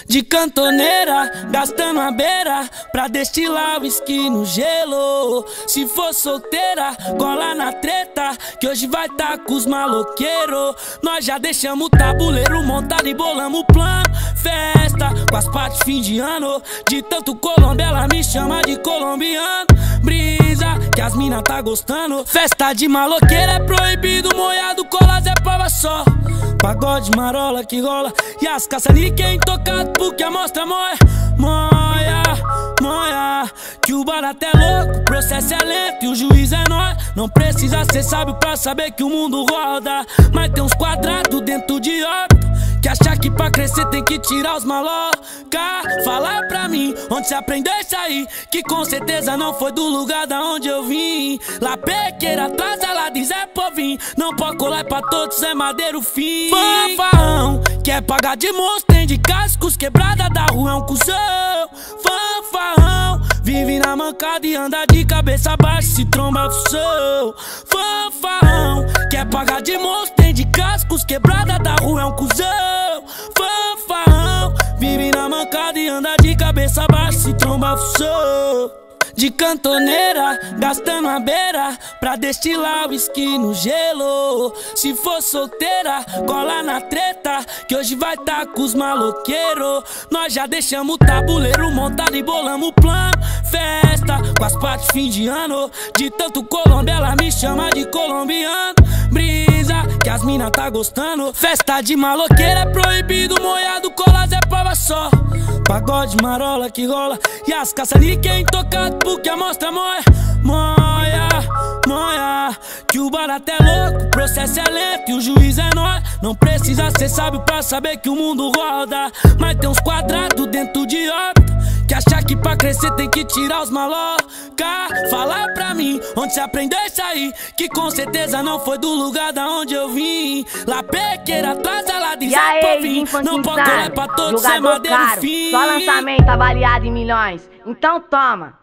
De cantoneira, gastando a beira pra destilar whisky no gelo. Se for solteira, cola na treta, que hoje vai tá com os maloqueiros. Nós já deixamos o tabuleiro montado e bolamos o plano. Festa com as partes fim de ano. De tanto Colômbia ela me chama de colombiano. Brisa que as mina tá gostando. Festa de maloqueira é proibido, moiado, colas é prova só. Pagode, marola que rola e as caça-níquel tocado porque a mostra moia. Moia, moia, que o barato é louco, o processo é lento e o juiz é nóis. Não precisa ser sábio pra saber que o mundo roda, mas tem uns quadrados dentro de órbita que achar que pra crescer tem que tirar os maloca. Fala pra mim onde você aprendeu isso aí, que com certeza não foi do lugar da onde eu vim. Lá pequeira atrás ela diz é povinho, não pode colar pra todos, é madeiro fim. Fanfarrão, quer pagar de monstro, tem de cascos, quebrada da rua é um cuzão. Fanfarrão, vive na mancada e anda de cabeça baixa, se tromba o som. Fanfarrão, quer pagar de monstro, tem de cascos, quebrada da rua é um cuzão. Fanfarrão, vive na mancada e anda de cabeça baixa, se tromba o som. De cantoneira, gastando a beira pra destilar whisky no gelo. Se for solteira, cola na treta, que hoje vai tá com os maloqueiros. Nós já deixamos o tabuleiro montado e bolamos o plano. Festa com as partes fim de ano. De tanto Colômbia ela me chama de colombiano. Brisa que as mina tá gostando. Festa de maloqueira é proibido, moiado, colas é prova só. Pagode, marola que rola e as caça-níquel tocado porque a mostra moia. Moia, moia, que o barato é louco, o processo é lento e o juiz é nóis. Não precisa ser sábio pra saber que o mundo roda, mas tem uns quadrados dentro de órbita que achar que pra crescer tem que tirar os maloca. Fala pra mim onde você aprendeu isso aí, que com certeza não foi do lugar da onde eu vim. Lá pequeira atrás ela diz é povinho, não pode colar pra todos, é madeiro fim. Só lançamento avaliado em milhões, então toma.